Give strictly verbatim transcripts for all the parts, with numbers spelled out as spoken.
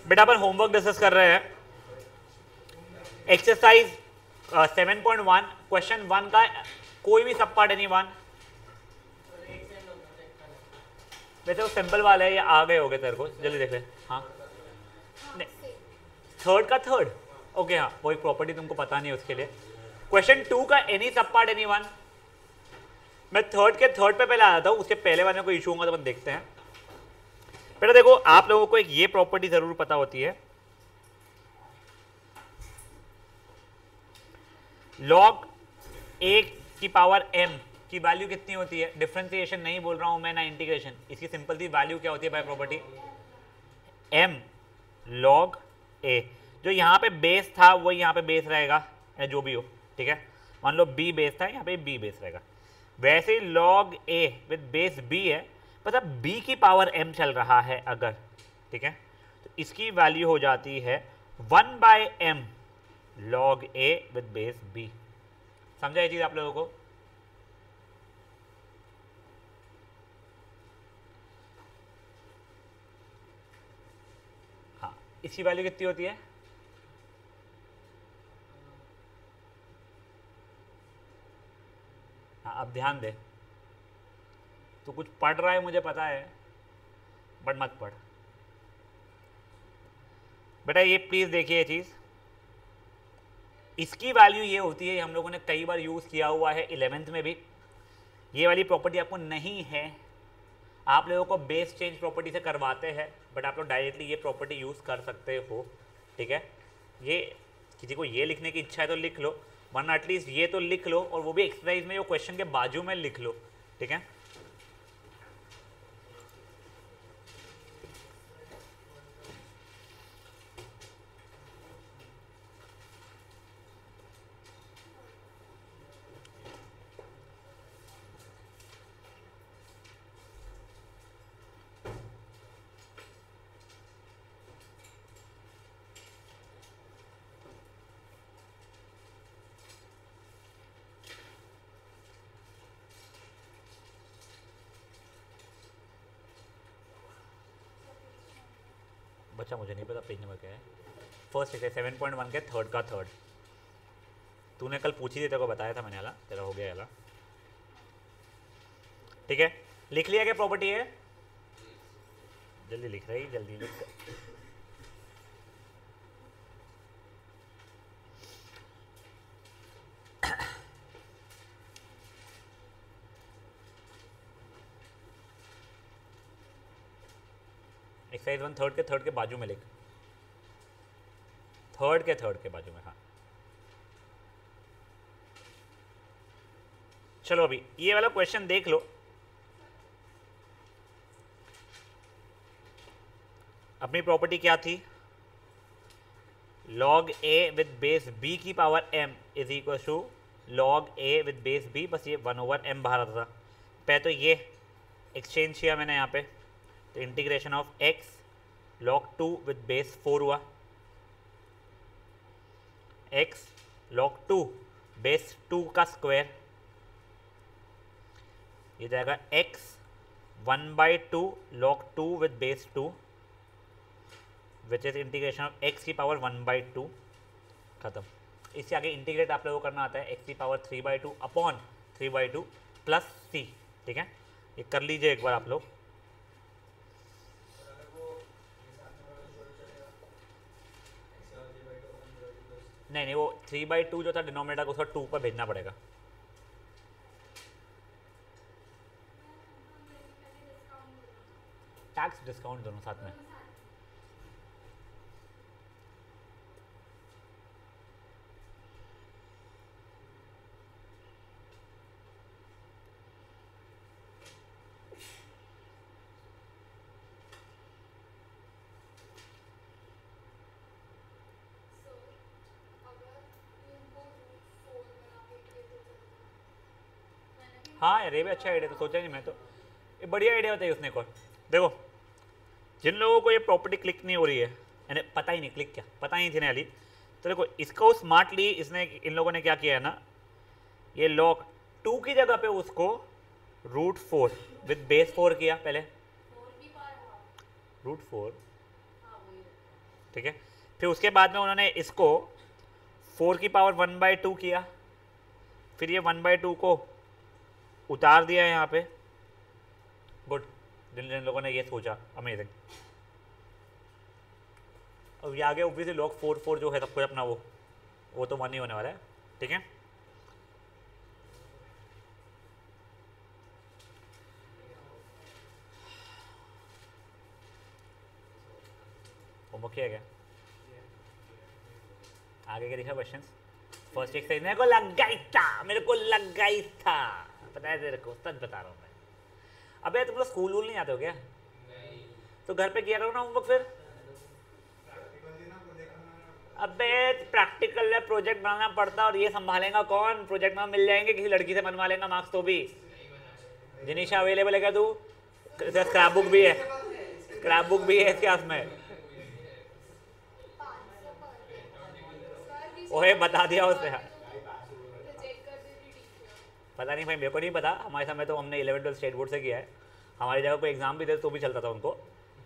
बेटा अपन homework discuss कर रहे हैं, exercise seven point one question one का कोई भी सब पार्ट एनी वन। वैसे वो सिंपल वाला है, ये आ गए होगे तेरे को, जल्दी देख ले। हाँ थर्ड का थर्ड, ओके हाँ वो एक प्रॉपर्टी तुमको पता नहीं है उसके लिए। क्वेश्चन टू का any sub part any one, मैं थर्ड के थर्ड पे पहले आ जाता हूँ, उसके पहले वाले में कोई इशू होगा तो अपन देखते हैं। बेटा देखो आप लोगों को एक ये प्रॉपर्टी जरूर पता होती है, लॉग ए की पावर एम की वैल्यू कितनी होती है, डिफरेंशिएशन नहीं बोल रहा हूं मैं ना इंटीग्रेशन, इसकी सिंपल सी वैल्यू क्या होती है by property, m log a. जो यहाँ पे बेस था वो यहाँ पे बेस रहेगा या जो भी हो, ठीक है, मान लो बी बेस था, यहाँ पे बी बेस रहेगा। वैसे ही log a with base b है, मतलब बी की पावर एम चल रहा है अगर, ठीक है, तो इसकी वैल्यू हो जाती है one by m log a with base b. समझा ये चीज आप लोगों को? हाँ इसकी वैल्यू कितनी होती है, हाँ अब ध्यान दे, तू कुछ पढ़ रहा है मुझे पता है, बट मत पढ़ बेटा। ये प्लीज देखिए ये चीज, इसकी वैल्यू ये होती है, हम लोगों ने कई बार यूज किया हुआ है इलेवेंथ में भी। ये वाली प्रॉपर्टी आपको नहीं है, आप लोगों को बेस चेंज प्रॉपर्टी से करवाते हैं, बट आप लोग डायरेक्टली ये प्रॉपर्टी यूज कर सकते हो, ठीक है। ये किसी को ये लिखने की इच्छा है तो लिख लो, वरना एटलीस्ट ये तो लिख लो, और वो भी एक्सरसाइज में जो क्वेश्चन के बाजू में लिख लो, ठीक है। बच्चा मुझे नहीं पता पेज नंबर क्या है, फर्स्ट है सेवन पॉइंट वन के थर्ड का थर्ड, तूने कल पूछी थी, तेरे को बताया था मैंने, वाला तेरा हो गया वाला, ठीक है। लिख लिया क्या प्रॉपर्टी है, जल्दी लिख रही, जल्दी लिख। एक्सरसाइज वन थर्ड के थर्ड के बाजू में लिख, थर्ड के थर्ड के बाजू में, हाँ। चलो अभी ये वाला क्वेश्चन देख लो, अपनी प्रॉपर्टी क्या थी, log a with base b की power m is equal to log a with base b, बस ये वन ओवर एम बाहर आता था। पहले तो ये एक्सचेंज किया मैंने यहाँ पे, तो integration of x log two with base four हुआ, x log two base two का स्क्वायर, ये जाएगा x one by two log two with base two, which is integration of x की पावर वन बाई टू, खत्म। इससे आगे integrate आप लोगों को करना आता है एक्स की power three by two upon three by two plus c, ठीक है, ये कर लीजिए एक बार आप लोग। नहीं नहीं वो थ्री बाई टू जो था डिनोमिनेटर को उसका टू पर भेजना पड़ेगा। टैक्स डिस्काउंट दोनों साथ में, हाँ यार ये भी अच्छा आइडिया, तो सोचा नहीं मैं तो, ये बढ़िया आइडिया बताइए उसने को। देखो जिन लोगों को ये प्रॉपर्टी क्लिक नहीं हो रही है, यानी पता ही नहीं क्लिक क्या, पता ही नहीं थी वाली, तो देखो इसको स्मार्टली इसने इन लोगों ने क्या किया है ना, ये लॉग टू की जगह पे उसको root four with base four किया, पहले रूट फोर ठीक है। फिर उसके बाद में उन्होंने इसको फोर की पावर वन बाई टू किया, फिर ये वन बाई टू को उतार दिया यहाँ पे। गुड, जिन जिन लोगों ने ये सोचा, अमेजिंग। अब ये आगे ऑब्वियसली लॉग फोर फोर जो है सब कुछ अपना वो वो तो वन ही होने वाला है, ठीक है। होमवर्क किया क्या? आगे क्या दिखा क्वेश्चन? फर्स्ट एक्सरसाइज मेरे को लग गई था, मेरे को लग गई था, पता है तेरे को, सच बता रहा हूँ मैं। अबे तुम लोग स्कूल वूल नहीं आते हो क्या? नहीं। तो घर पे किया करो ना होमवर्क फिर। अबे प्रैक्टिकल है, प्रोजेक्ट बनाना पड़ता और ये संभालेगा कौन? प्रोजेक्ट में मिल जाएंगे, किसी लड़की से बनवा लेगा मार्क्स तो भी। जिनिशा अवेलेबल है क्या तू? स्क्रैप बुक भी है, स्क्रैप बुक भी है इसके हाथ में। ओहे बता दिया उसने, पता नहीं भाई, मेरे को नहीं पता। हमारे समय तो हमने इलेवन ट्वेल्थ स्टेट बोर्ड से किया है, हमारी जगह कोई एग्जाम भी दे तो भी चलता था उनको।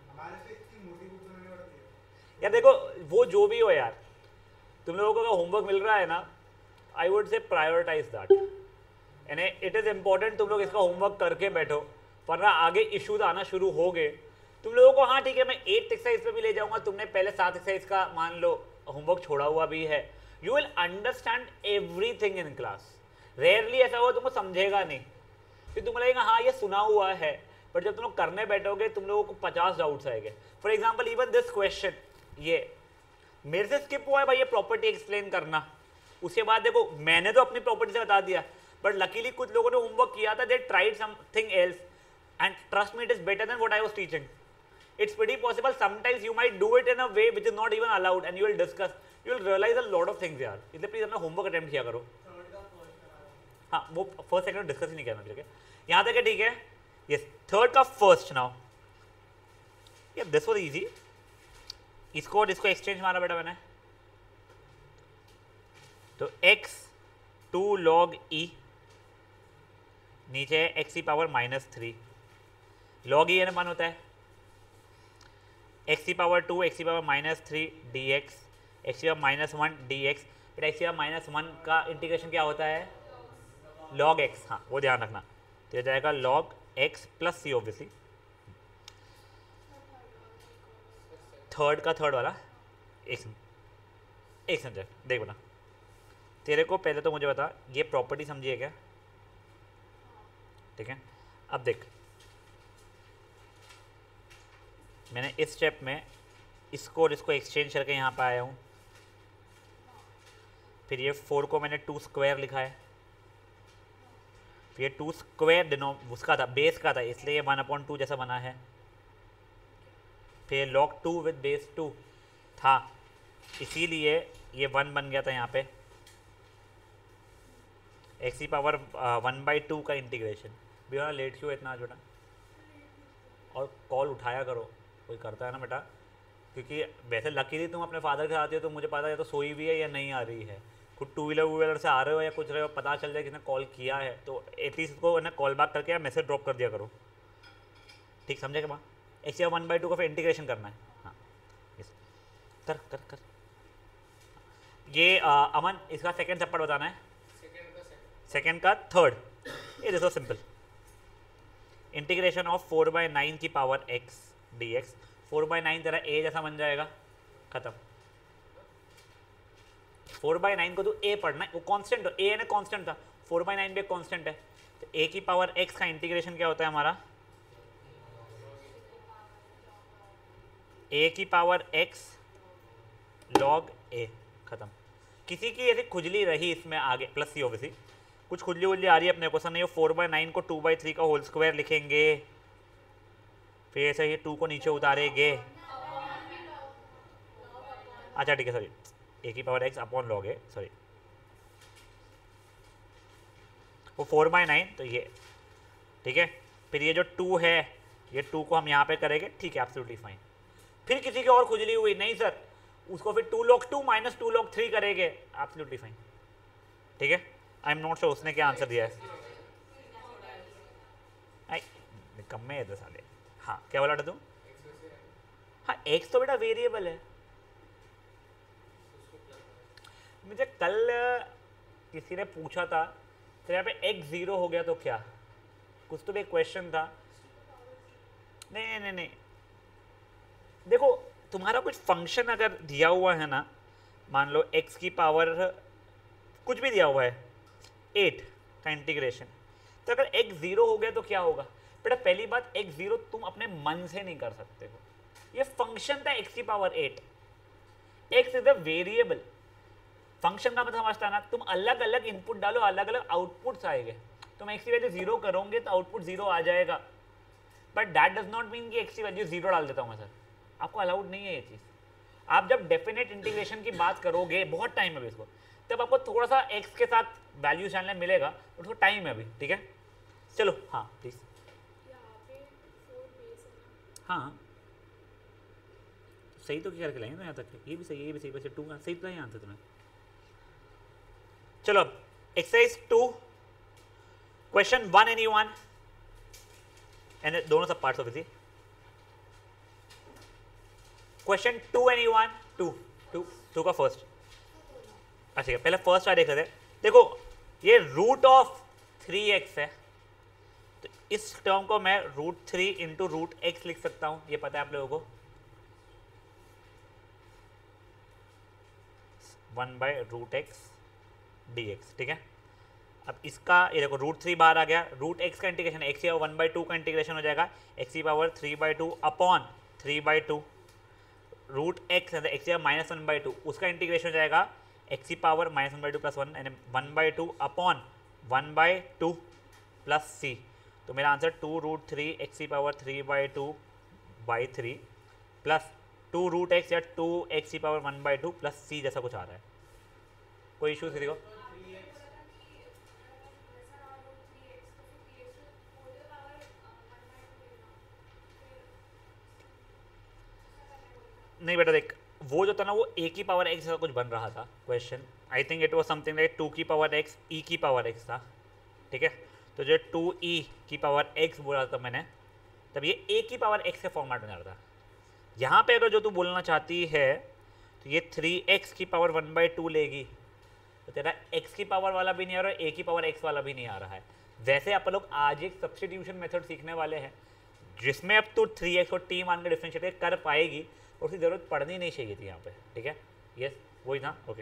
यार देखो वो जो भी हो यार, तुम लोगों को अगर होमवर्क मिल रहा है ना, I would say prioritize that, यानी इट इज़ इम्पॉर्टेंट तुम लोग इसका होमवर्क करके बैठो, वरना आगे इश्यूज आना शुरू हो गए तुम लोगों को। हाँ ठीक है, मैं एट एक्सरसाइज पे भी ले जाऊंगा, तुमने पहले सात एक्सरसाइज का मान लो होमवर्क छोड़ा हुआ भी है, you will understand everything in class. Rarely ऐसा होगा तुमको समझेगा नहीं, फिर तुम लगेगा हाँ ये सुना हुआ है, बट जब तुम लोग करने बैठोगे तुम लोगों को पचास डाउट्स आएंगे। For example even this question, ये मेरे से स्किप हुआ है भाई ये प्रॉपर्टी एक्सप्लेन करना। उसके बाद देखो मैंने तो अपनी प्रॉपर्टी से बता दिया, बट लकीली कुछ लोगों ने होमवर्क किया था, they tried something else and trust me it is better than what I was teaching. It's pretty possible sometimes you might do it in a way which is not even allowed and you will discuss, you will realize a lot of things यार। इसलिए please अपना homework attempt किया करो। हाँ वो first second discuss ही नहीं करना, ठीक है, यहाँ तक है, ठीक है। यस, थर्ड का फर्स्ट नाउ, ये दिस वाज इजी। इसको और इसको एक्सचेंज मारा बेटा मैंने, तो x टू लॉग ई, नीचे है x की power minus three, log e n one होता है, एक्स की पावर टू, एक्स की power minus three d x, x की power minus one d x. बेटा एक्स की पावर माइनस वन का इंटीग्रेशन क्या होता है? लॉग एक्स, हाँ वो ध्यान रखना, तो जाएगा log x plus c obviously. Third का थर्ड वाला एक एक सब्जेक्ट देख बेटा, तेरे को पहले तो मुझे बता ये प्रॉपर्टी समझिए क्या? ठीक है, अब देख मैंने इस स्टेप में इसको और इसको एक्सचेंज करके यहाँ पे आया हूँ, फिर ये फोर को मैंने टू स्क्वायर लिखा है, फिर ये टू स्क्वायर डिनो उसका था, बेस का था, इसलिए ये वन अपॉइंट टू जैसा बना है, फिर log two with base two था, इसीलिए ये वन बन गया था यहाँ पे, एक्स की पावर वन बाई टू का इंटीग्रेशन। भी हाँ लेट क्यों इतना छोटा, और कॉल उठाया करो, कोई करता है ना बेटा, क्योंकि वैसे लकीली तुम अपने फादर के साथ हो तो मुझे पता है तो सोई भी है या नहीं आ रही है, खुद टू व्हीलर वू व्हीलर से आ रहे हो या कुछ रहे हो, पता चल जाए किसने कॉल किया है, तो एटलीस्ट उसको ना कॉल बैक करके या मैसेज ड्रॉप कर दिया करो, ठीक समझे क्या? एक्स या वन बाई टू का फिर इंटीग्रेशन करना है। हाँ यस, कर कर कर ये आ, अमन इसका सेकेंड चप्पड़ बताना है, सेकेंड का थर्ड, ये देखो simple, integration of four by nine की power x d x, four by nine तेरा ए जैसा बन जाएगा, खत्म। फोर बाई नाइन को तो ए पढ़ना है, वो कांस्टेंट, ए ने कांस्टेंट था, फोर बाई नाइन भी एक कांस्टेंट है, तो ए की पावर एक्स का इंटीग्रेशन क्या होता है हमारा? ए की पावर एक्स लॉग ए, खत्म। किसी की ऐसी खुजली रही इसमें आगे, प्लस सी ऑब्वियसली कुछ खुजली उजली आ रही है अपने को, सर नहीं, फोर बाई नाइन को टू बाई थ्री का होल स्क्वायर लिखेंगे, फिर ऐसे ही टू को नीचे उतारेंगे, अच्छा ठीक है, सॉरी, ए की पावर एक्स अपॉन लॉग है, सॉरी वो फोर बाई नाइन, तो ये ठीक है, फिर ये जो टू है ये टू को हम यहाँ पे करेंगे, ठीक है एब्सोल्युटली फाइन। फिर किसी की और खुजली हुई, नहीं सर उसको फिर two log two minus two log three करेंगे, एब्सोल्युटली फाइन, ठीक है। आई एम नॉट श्योर उसने क्या आंसर दिया है, कम में है दस साले। हाँ क्या बोला था तुम? हाँ एक्स तो बेटा वेरिएबल है, मुझे कल किसी ने पूछा था तो यहाँ पे एक्स ज़ीरो हो गया तो क्या, कुछ तो भी एक क्वेश्चन था। नहीं नहीं नहीं, देखो तुम्हारा कुछ फंक्शन अगर दिया हुआ है ना, मान लो x की पावर कुछ भी दिया हुआ है एट का इंटीग्रेशन, तो अगर x ज़ीरो हो गया तो क्या होगा बेटा। पहली बात, x ज़ीरो तुम अपने मन से नहीं कर सकते हो, ये फंक्शन था x की power eight. x is a variable, function का मतलब समझता ना, तुम अलग अलग इनपुट डालो अलग अलग आउटपुट्स आएंगे। तुम x की वैल्यू जीरो करोगे तो आउटपुट जीरो आ जाएगा, but that does not mean कि x की वैल्यू जीरो डाल देता हूँ मैं सर, आपको अलाउड नहीं है ये चीज़। आप जब डेफिनेट इंटीग्रेशन की बात करोगे, बहुत टाइम है अभी इसको, तब आपको थोड़ा सा x के साथ वैल्यू जानने मिलेगा, उसको टाइम है अभी, ठीक है। चलो हाँ प्लीज, हाँ सही तो क्या करके लाएंगे ना यहाँ तक, ये भी सही है ये भी सही, वैसे टू का सही तो नहीं आंसर तुम्हें। चलो अब exercise two, question one any one, and दोनों सब पार्ट्स ऑफ इसी। Question two any one, two two two का फर्स्ट, अच्छा पहले फर्स्ट वाला देख लेते हैं। देखो ये रूट ऑफ थ्री एक्स है, तो इस टर्म को मैं root three into root x लिख सकता हूं, ये पता है आप लोगों को, one by root x d x, ठीक है। अब इसका ये देखो रूट थ्री बाहर आ गया, रूट एक्स का इंटीग्रेशन एक्स की वन बाई टू का इंटीग्रेशन हो जाएगा, एक्स की power three by two upon three by two, root x x की माइनस वन बाई टू, उसका इंटीग्रेशन हो जाएगा एक्स की power minus one by two plus one, यानी one by two upon one by two plus c. तो मेरा answer two root three x की power three by to by three plus two root x या two x की power one by two plus c जैसा कुछ आ रहा है। कोई इशू किसी को? नहीं बेटा देख, वो जो था ना वो ए की पावर एक्स जैसा कुछ बन रहा था question, I think it was something like two की पावर एक्स ई की पावर एक्स था, ठीक है। तो जो टू ई की पावर एक्स बोला था मैंने, तब ये ए की पावर एक्स के फॉर्मेट में जा रहा था। यहाँ पे अगर जो तू बोलना चाहती है तो ये थ्री एक्स की पावर वन बाई टू लेगी, तो तेरा एक्स की पावर वाला भी नहीं आ रहा है, ए की पावर एक्स वाला भी नहीं आ रहा है। वैसे आप लोग आज एक सब्स्टिट्यूशन मेथड सीखने वाले हैं जिसमें अब तो थ्री एक्स और टी मान के डिफ्रेंशिएट कर पाएगी, और उसकी ज़रूरत पड़नी नहीं चाहिए थी यहाँ पे, ठीक है। यस वही था, ओके।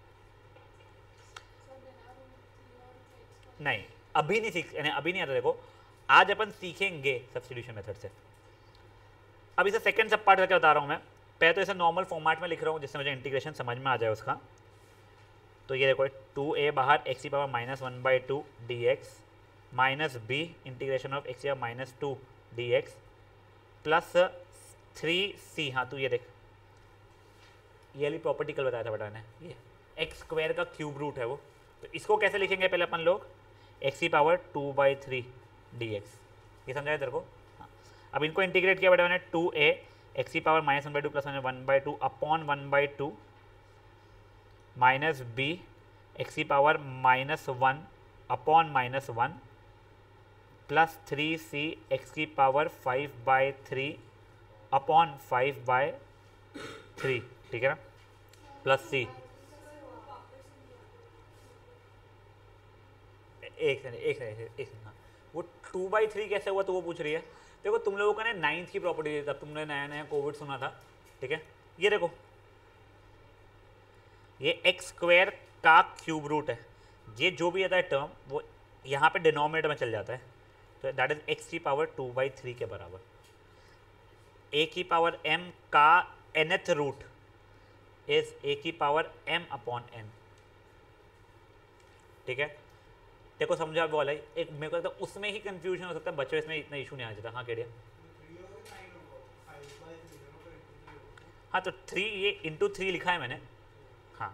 नहीं अभी नहीं सीख, यानी अभी नहीं आता, देखो आज अपन सीखेंगे सब्स्टिट्यूशन मेथड से। अब इसे सेकंड सब पार्ट करके बता रहा हूँ मैं, पहले तो इसे नॉर्मल फॉर्मेट में लिख रहा हूँ जिससे मुझे इंटीग्रेशन समझ में आ जाए उसका। तो ये देखो टू ए बाहर एक्स की power minus one by two d x minus b integration of x की power minus two d x plus three c. हाँ तो ये देख, ये वाली प्रॉपर्टी कल बताया था बेटा ने, ये एक्स स्क्वायर का क्यूब रूट है वो। तो इसको कैसे लिखेंगे पहले अपन लोग, एक्स की power two by three d x, ये समझाया तेरे को। हाँ अब इनको इंटीग्रेट किया बेटा मैंने, टू ए एक्स की power minus one by two plus one by two upon one by two minus b x की power minus one upon minus one plus three c x की power five by three upon five by three, ठीक है ना, plus सी। एक second एक second एक हाँ, वो टू बाई थ्री कैसे हुआ तो वो पूछ रही है। देखो तुम लोगों का ने नाइन्थ की प्रॉपर्टी दी तब तुमने नया नया कोविड सुना था, ठीक है। ये देखो ये एक्स स्क्वायर का क्यूब रूट है, ये जो भी आता है टर्म वो यहाँ पे डिनोमिनेटर में चल जाता है, तो दैट इज एक्स की पावर टू बाई थ्री के बराबर। ए की पावर m का nth रूट इज ए की पावर m अपॉन n, ठीक है। देखो समझा वो वाला, एक मेरे को लगता है उसमें ही कंफ्यूजन हो सकता है, बच्चों इसमें इतना इशू नहीं आ जाता। हाँ केडिया, हाँ तो थ्री ये इंटू थ्री लिखा है मैंने। हाँ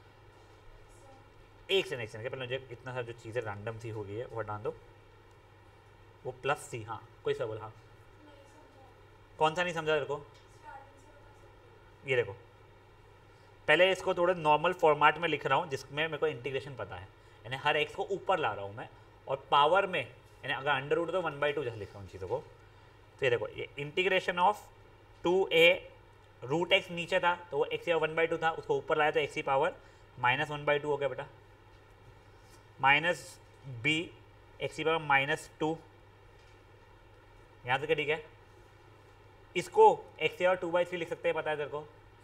एक से नेक्स्ट पहले मुझे इतना सारा जो चीज़ें रैंडम सी हो गई है वो हटा दो, वो प्लस सी। हाँ कोई सवाल? हाँ कौन सा नहीं समझा तेरे को? ये देखो पहले इसको थोड़े नॉर्मल फॉर्मेट में लिख रहा हूँ जिसमें मेरे को इंटीग्रेशन पता है, यानी हर एक्स को ऊपर ला रहा हूँ मैं, और पावर में यानी अगर अंडर रूट तो वन बाई टू जैसे लिख रहा हूँ चीज़ों को। तो ये देखो ये integration of two a root x नीचे था तो वो एक्स या वन बाई टू था, उसको ऊपर लाया तो एक्स की power minus one by two हो गया बेटा, माइनस बी एक्स की पावर माइनस टू, यहाँ से क्या ठीक है, इसको एक्स की पावर टू बाई थ्री लिख सकते हैं, पता है तेरे को,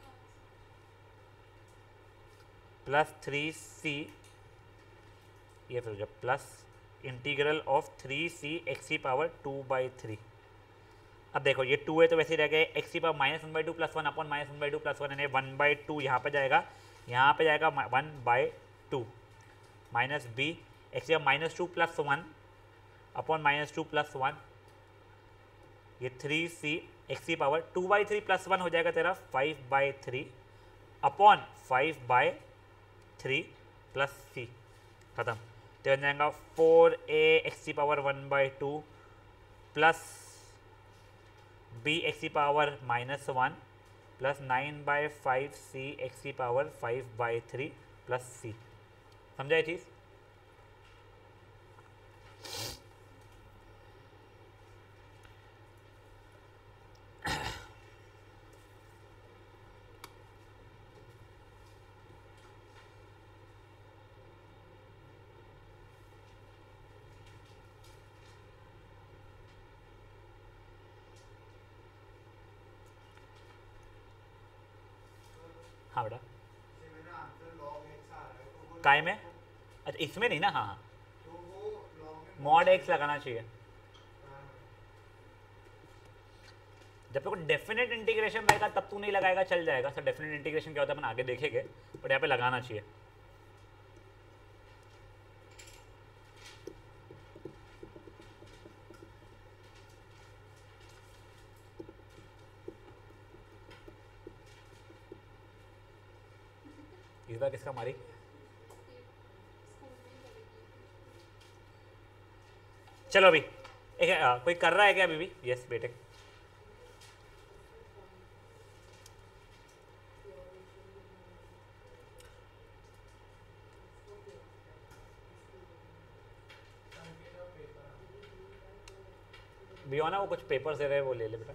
प्लस थ्री सी, ये फिर जब plus integral of three c x की पावर टू बाई थ्री। अब देखो ये टू है तो वैसे ही रह गए, एक्स की power minus one by two plus one upon minus one by two plus one, यानी वन बाई टू यहाँ पर जाएगा, यहाँ पे जाएगा one by two, minus b x की power minus two plus one upon minus two plus one, ये three c x की power two by three plus one हो जाएगा तेरा five by three upon five by three plus c, खत्म। तो बन जाएगा फोर ए एक्स की power one by two plus b x की power minus one plus nine by five c x की power five by three plus c. समझा ये चीज़? हाँ बेटा, काय में? अच्छा इसमें नहीं ना, हाँ हाँ, मॉड एक्स लगाना चाहिए। जब तक डेफिनेट इंटीग्रेशन रहेगा तब तू नहीं लगाएगा, चल जाएगा सर। डेफिनेट इंटीग्रेशन क्या होता है अपन आगे देखेंगे, बट यहाँ पे लगाना चाहिए। इस बार किसका मारी? चलो अभी एक आ, कोई कर रहा है क्या अभी भी? यस बेटे, भी ना वो कुछ पेपर्स दे रहे हैं, वो ले ले बेटा।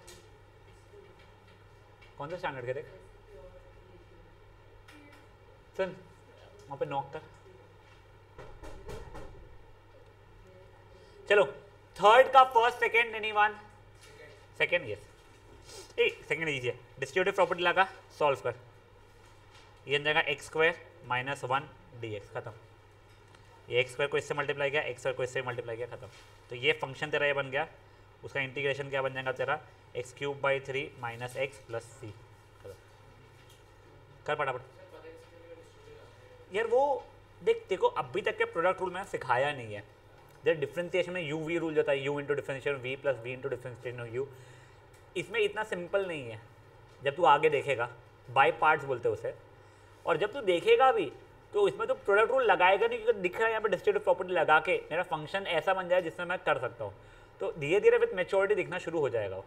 कौन सा स्टैंडर्ड के? देख सुन, वहाँ पे नॉक कर। चलो थर्ड का first second, any one? Second, yes. A second easy है, डिस्ट्रीब्यूटिव प्रॉपर्टी लगा, सॉल्व कर। ये जाएगा x square minus one d x, खत्म। ये एक्स स्क्वायर को इससे मल्टीप्लाई किया, एक्स स्क्वायर को इससे मल्टीप्लाई किया, खत्म। तो ये फंक्शन तेरा ये बन गया, उसका इंटीग्रेशन क्या बन जाएगा तेरा, x cube by three minus x plus c, खत्म। कर फटाफट यार। वो देख, देखो अभी तक के प्रोडक्ट रूल मैंने सिखाया नहीं है। जब डिफ्रेंसिएशन में यू वी रूल जाता है, u into differentiation v plus v into differentiation u, इसमें इतना सिंपल नहीं है। जब तू आगे देखेगा, बाय पार्ट्स बोलते हैं उसे, और जब तू देखेगा भी तो इसमें तो प्रोडक्ट रूल लगाएगा नहीं, क्योंकि दिख रहा है यहाँ पे डिस्ट्रीब्यूटिव प्रॉपर्टी लगा के मेरा फंक्शन ऐसा बन जाए जिसमें मैं कर सकता हूँ। तो धीरे धीरे विथ मेच्योरिटी दिखना शुरू हो जाएगा।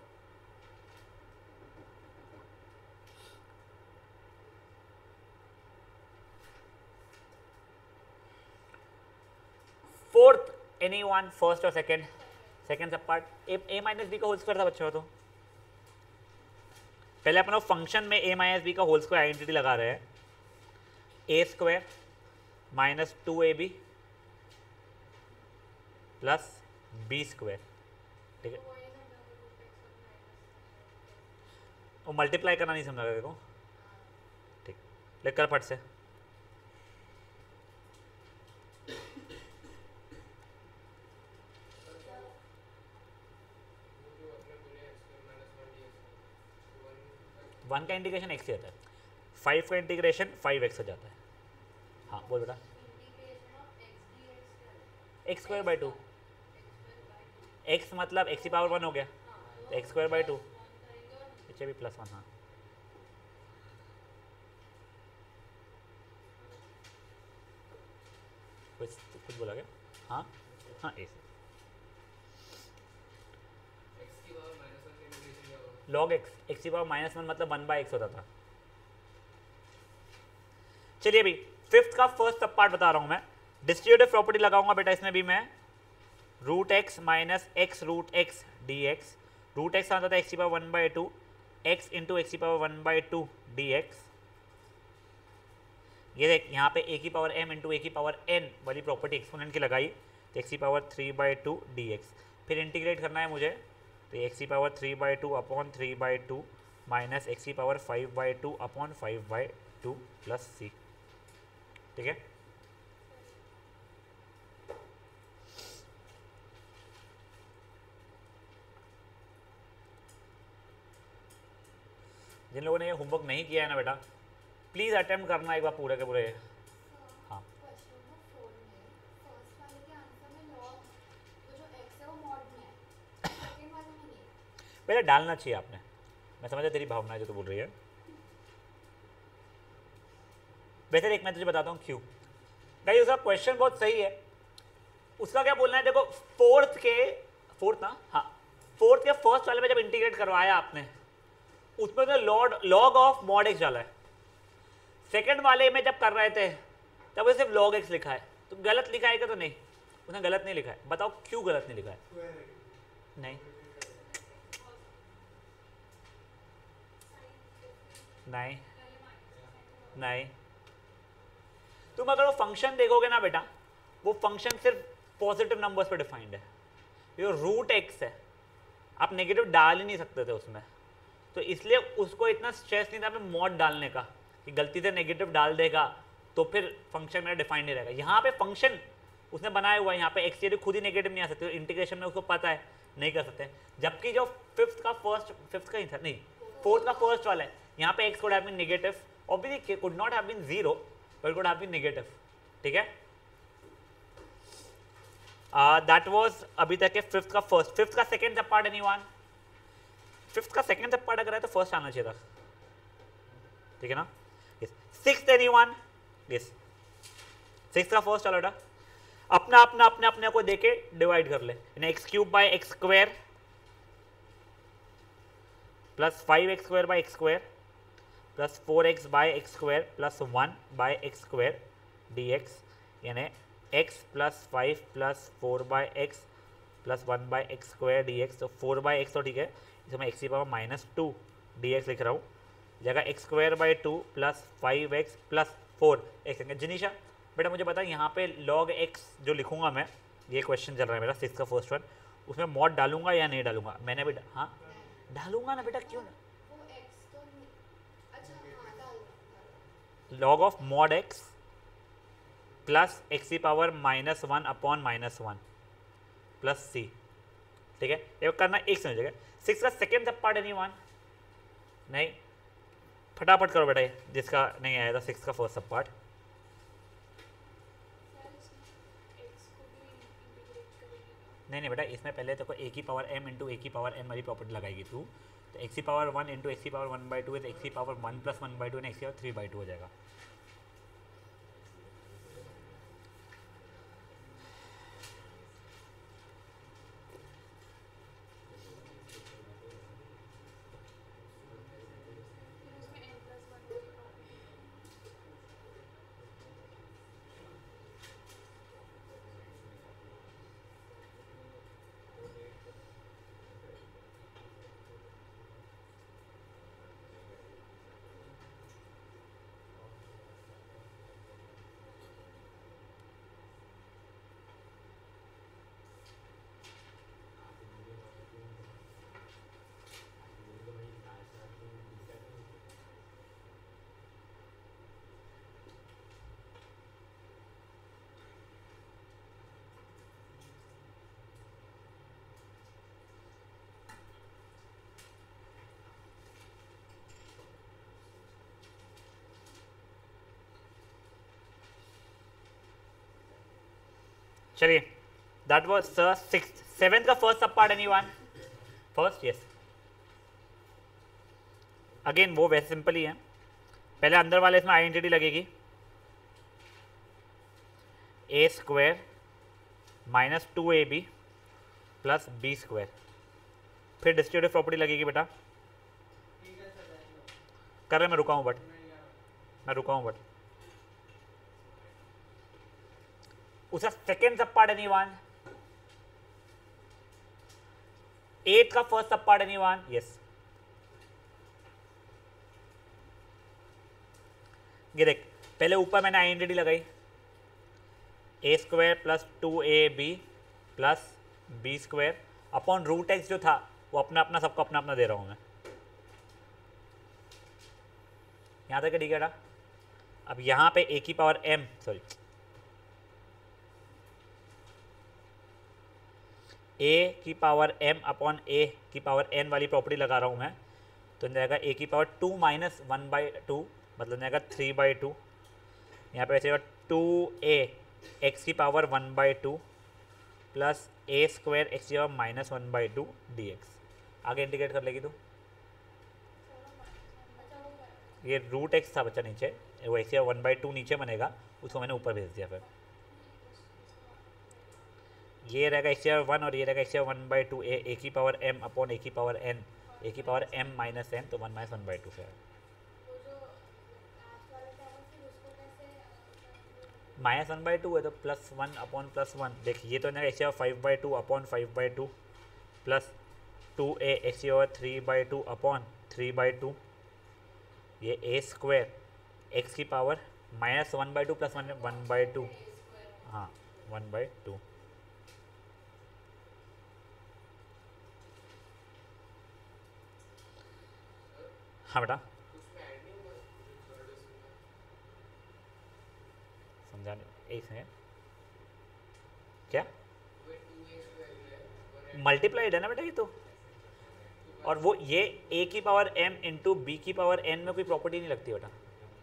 Fourth, anyone? फर्स्ट और second? Second sub part a a minus b का होल स्क्वायर था बच्चों। तो पहले अपन फंक्शन में ए माइनस बी का होल स्क्वायर आइडेंटिटी लगा रहे हैं, a square minus two a b plus b square, ठीक है। वो मल्टीप्लाई करना नहीं समझा देखो, ठीक, लिख कर फट से। वन का इंटीग्रेशन एक्स ही होता है, फाइव का इंटीग्रेशन फाइव एक्स हो जाता है। हाँ बोल बेटा। X square by two, x मतलब एक्स की पावर वन हो गया, तो एक्स स्क्वायर बाई टू, पीछे भी प्लस वन। हाँ कुछ कुछ बोला क्या? हाँ हाँ ए लॉग एक्स, एक्स की पावर माइनस वन मतलब वन बाई एक्स होता था। चलिए अभी फिफ्थ का फर्स्ट सब पार्ट बता रहा हूं मैं। डिस्ट्रीब्यूटिव प्रॉपर्टी लगाऊंगा बेटा इसमें भी मैं, root x minus x root x d x. Root x आता था एक्स की power one by two, x into x की power one by two d x ये देख यहाँ पे ए की पावर एम इंटू ए की पावर एन वाली प्रॉपर्टी एक्सपोनेंट की लगाई तो एक्स की power three by two d x. फिर इंटीग्रेट करना है मुझे तो एक्स की power three by two upon three by two minus x की power five by two upon five by two plus c. ठीक है, जिन लोगों ने ये होमवर्क नहीं किया है ना बेटा, प्लीज़ अटेम्प्ट करना एक बार पूरे के पूरे। हाँ, पहले डालना चाहिए आपने। मैं समझा तेरी भावना है जो तू बोल रही है। वैसे एक मैं तुझे बताता हूँ क्यों। भाई उसका क्वेश्चन बहुत सही है। उसका क्या बोलना है देखो, फोर्थ के फोर्थ ना हाँ फोर्थ के फर्स्ट वाले में जब इंटीग्रेट करवाया आपने उसमें तो लॉर्ड लॉग ऑफ मॉड एक्स डाला है। सेकंड वाले में जब कर रहे थे तब वो सिर्फ लॉग एक्स लिखा है। तो गलत लिखा है क्या? तो नहीं, उसने गलत नहीं लिखा है। बताओ क्यों गलत नहीं लिखा है? नहीं नहीं नहीं, तुम अगर वो फंक्शन देखोगे ना बेटा, वो फंक्शन सिर्फ पॉजिटिव नंबर्स पे डिफाइंड है। ये रूट एक्स है, आप नेगेटिव डाल ही नहीं सकते थे उसमें, तो इसलिए उसको इतना स्ट्रेस नहीं था हमें मॉड डालने का कि गलती से नेगेटिव डाल देगा तो फिर फंक्शन मेरा डिफाइंड नहीं रहेगा। यहाँ पे फंक्शन उसने बनाया हुआ है, यहाँ पे एक्स खुद ही नेगेटिव नहीं आ सकते, इंटीग्रेशन में उसको पता है नहीं कर सकते। जबकि जो फिफ्थ का फर्स्ट फिफ्थ का ही था नहीं फोर्थ का फर्स्ट वाला है, यहाँ पे x could have been negative, obviously could not have been zero but could have been negative. ठीक है, दैट वाज अभी तक के फिफ्थ का फर्स्ट। फिफ्थ का second sub part anyone? Fifth का सेकंड सब पार्ट अगर है तो फर्स्ट आना चाहिए था। ठीक है ना? Yes. Sixth anyone? Yes, sixth का फर्स्ट चलो बेटा, अपना अपना अपने अपने को देके डिवाइड कर ले। X cube by x square plus five x square by x square plus four x by x square plus one by x square d x, यानी x plus five plus four by x plus one by x square d x. तो four by x तो ठीक है, इसमें मैं x की power minus two d x लिख रहा हूँ, जगह x square by two plus five x plus four x. Jinisha बेटा मुझे पता है यहाँ पे लॉग एक्स जो लिखूंगा मैं, ये क्वेश्चन चल रहा है मेरा सिक्स का फर्स्ट वन, उसमें मॉड डालूंगा या नहीं डालूंगा? मैंने भी हाँ डालूंगा ना बेटा, क्यों ना। Log of mod x plus x की power minus one upon minus one plus c. ठीक है, ये करना एक समझ जगह। सिक्स का second sub part any one? नहीं, फटाफट करो बेटा जिसका नहीं आया था सिक्स का फर्स्ट सब पार्ट। नहीं नहीं बेटा, इसमें पहले तो ए की पावर एम इंटू ए की पावर एम वाली प्रॉपर्टी लगाएगी तू, तो एक्स की पावर वन इंटू एक्स की पावर वन बाई टू है, तो एक्स की power one plus one by two है, एक्स की पावर थ्री बाई टू हो जाएगा। चलिए, दैट वाज सिक्स। सेवेंथ का first sub part anyone? First yes. Again वो वैसे सिंपल ही है, पहले अंदर वाले इसमें आइडेंटिटी लगेगी, a square minus two a b plus b square, फिर डिस्ट्रीब्यूटिव प्रॉपर्टी लगेगी बेटा। कर रहे मैं रुका हूँ बट मैं रुका हूँ बट उसका second sub part anyone? Eight का first sub part anyone? Yes. ये देख पहले ऊपर मैंने आइडेंटिटी लगाई, a square plus two a b plus b square upon root x जो था वो अपना अपना सबको अपना अपना दे रहा हूँ मैं। यहाँ तक डी गया। अब यहाँ पे ए की पावर एम सॉरी ए की पावर एम अपॉन ए की पावर एन वाली प्रॉपर्टी लगा रहा हूँ मैं, तो जाएगा ए की power two minus one by two मतलब जाएगा थ्री बाई टू। यहाँ पे जाएगा टू ए एक्स की power one by two plus a square x की power minus one by two d x. आगे इंटीग्रेट कर लेगी तो ये रूट एक्स था बच्चा नीचे, वो एक्स की पावर वन बाई टू नीचे बनेगा, उसको मैंने ऊपर भेज दिया। फिर ये रहेगा एक्स की पावर वन और ये रहेगा एक्स की power one by two a a की पावर एम अपॉन ए की पावर एन ए की पावर एम माइनस एन, तो one minus one by two से माइनस वन बाई टू है तो plus one upon plus one. देखिए ये तो ना एक्स की power five by two upon five by two plus two a x की power three by two upon three by two, ये ए स्क्वायर एक्स की power minus one by two plus one one by two, हाँ one by two. हाँ बेटा समझा नहीं, एक second क्या मल्टीप्लाइड है ना बेटा ये तो, और वो ये ए की पावर एम इंटू बी की पावर एन में कोई प्रॉपर्टी नहीं लगती बेटा।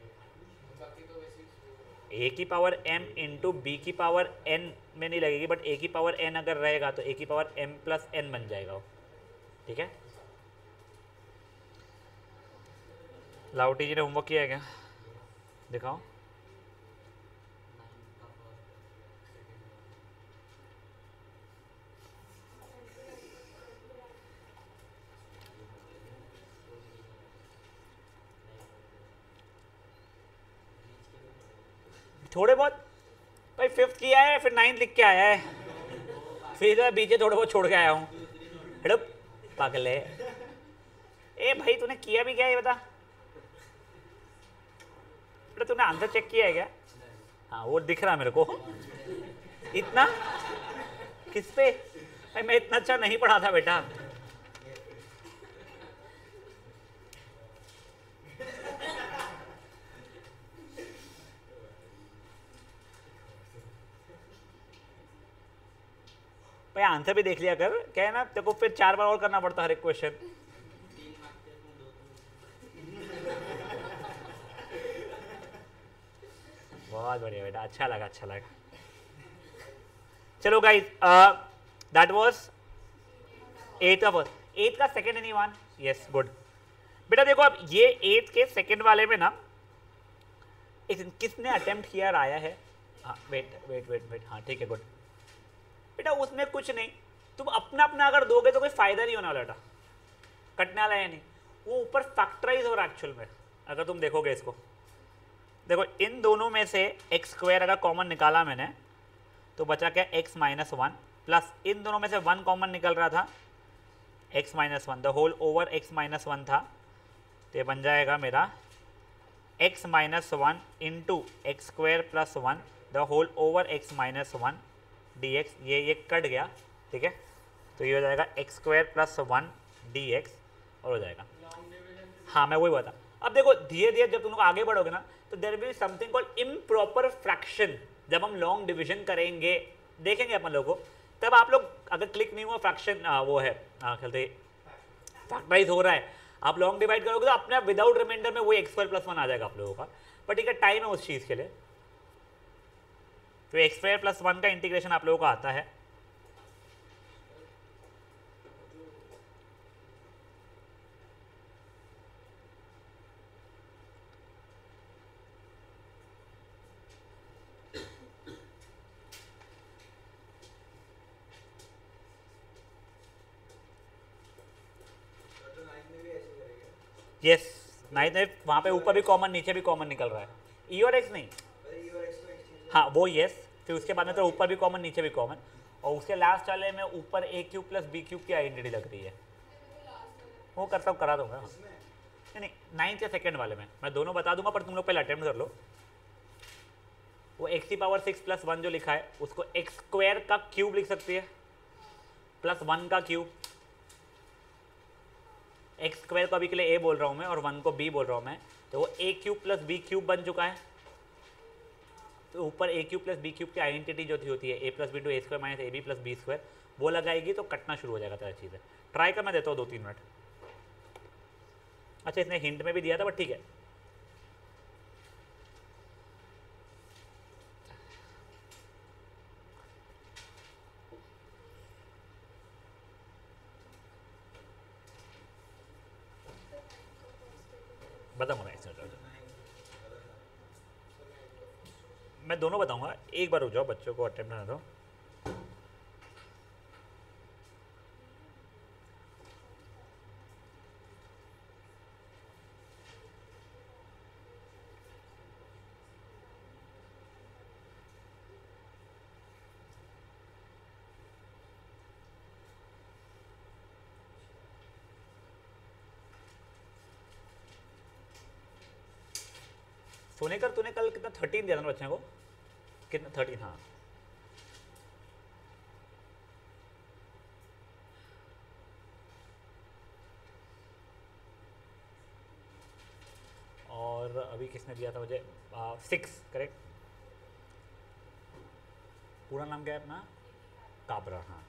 ए की पावर एम इंटू बी की पावर एन में नहीं लगेगी, बट ए की पावर एन अगर रहेगा तो ए की पावर एम प्लस एन बन जाएगा वो, ठीक है। लाउटी जी ने होमवर्क किया है क्या, दिखाओ। थोड़े बहुत भाई फिफ्थ किया है फिर नाइन्थ लिख के आया है, फिर बीचे थोड़े बहुत छोड़ के आया हूँ। हेडो पागल है, ए भाई तूने किया भी क्या है बता, बेटा तूने आंसर चेक किया है क्या? हाँ वो दिख रहा मेरे को। इतना किस पे भाई, मैं इतना अच्छा नहीं पढ़ा था बेटा। भाई आंसर भी देख लिया कर, क्या है ना तेरे को फिर चार बार और करना पड़ता हर एक क्वेश्चन। बहुत बढ़िया बेटा, अच्छा लगा अच्छा लगा। चलो गाइस दैट वाज एट का फर्स्ट, एट का second anyone, yes good. बेटा देखो अब ये एट के सेकंड वाले में ना एक किसने अटेम्प्ट किया आया है, हाँ वेट वेट वेट वेट हाँ ठीक है गुड। बेटा उसमें कुछ नहीं, तुम अपना अपना अगर दोगे तो कोई फायदा नहीं होने वाला बेटा, कटने वाला है नहीं, वो ऊपर फैक्टराइज हो रहा है एक्चुअल में। अगर तुम देखोगे इसको, देखो इन दोनों में से एक्स स्क्वायर अगर कॉमन निकाला मैंने तो बचा क्या एक्स माइनस वन, प्लस इन दोनों में से वन कॉमन निकल रहा था x minus one, the whole over x minus one था, तो ये बन जाएगा मेरा x minus one into x square plus one the whole over x minus one d x. ये ये कट गया, ठीक है, तो ये हो जाएगा x square plus one d x और हो जाएगा। हाँ मैं वही बता, अब देखो धीरे धीरे जब तुम लोग आगे बढ़ोगे ना तो there will be something called improper fraction. जब हम लॉन्ग डिवीजन करेंगे देखेंगे अपन लोगों को, तब आप लोग अगर क्लिक नहीं हुआ फ्रैक्शन वो है खेलते फैक्टराइज हो रहा है, आप लॉन्ग डिवाइड करोगे तो अपने आप विदाउट रिमाइंडर में वो एक्स स्क्वायर प्लस वन आ जाएगा आप लोगों का, बट ठीक है टाइम है उस चीज़ के लिए। तो एक्स स्क्वायर प्लस वन का इंटीग्रेशन आप लोगों को आता है, यस नाइन्थ में वहाँ पे ऊपर भी कॉमन नीचे भी कॉमन निकल रहा है, ई और एक्स नहीं, हाँ वो यस, फिर उसके बाद में तो ऊपर भी कॉमन नीचे भी कॉमन, और उसके लास्ट वाले में ऊपर a cube plus b cube की आइडेंटिटी लग रही है, वो करता हूँ करा दूंगा। नहीं नहीं नाइन्थ या सेकेंड वाले में मैं दोनों बता दूंगा, पर तुम लोग पहले अटेम्प्ट कर लो। वो एक्स की पावर सिक्स प्लस वन जो लिखा है उसको एक्स स्क्वायर का क्यूब लिख सकती है प्लस वन का क्यूब। एक्स स्क्वायर को अभी के लिए ए बोल रहा हूँ मैं और वन को बी बोल रहा हूँ मैं, तो वो a cube plus b cube बन चुका है। तो ऊपर a cube plus b cube की आइडेंटिटी जो थी होती है a plus b two a square minus a b plus b square, वो लगाएगी तो कटना शुरू हो जाएगा तरह चीज़ें। ट्राई करना देता हूँ दो तीन मिनट। अच्छा इसने हिंट में भी दिया था बट ठीक है। बताऊंगा मैं दोनों बताऊंगा, एक बार रुक जाओ बच्चों को अटेम्प्ट करने दो। सोनेकर तूने कल कितना थर्टीन दिया था ना बच्चे को, कितना थर्टीन? हाँ और अभी किसने दिया था मुझे? Six correct. पूरा नाम क्या है अपना? काबरा। हाँ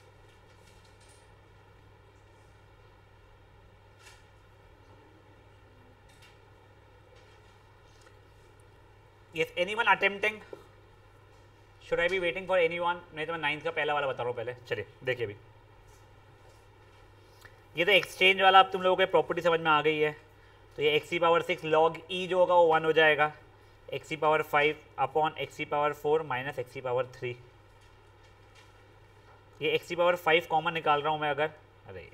Yes, anyone attempting? Should I be waiting for anyone? नहीं तो मैं नाइन्थ का पहला वाला बता रहा हूँ पहले। चलिए देखिए अभी ये तो एक्सचेंज वाला अब तुम लोगों को प्रॉपर्टी समझ में आ गई है। तो ये एक्स की पावर सिक्स लॉग ई जो होगा वो वन हो जाएगा, एक्स की पावर फाइव अपॉन एक्स की पावर फोर माइनस एक्स की पावर थ्री। ये एक्स की पावर फाइव कॉमन निकाल रहा हूँ मैं अगर, अरे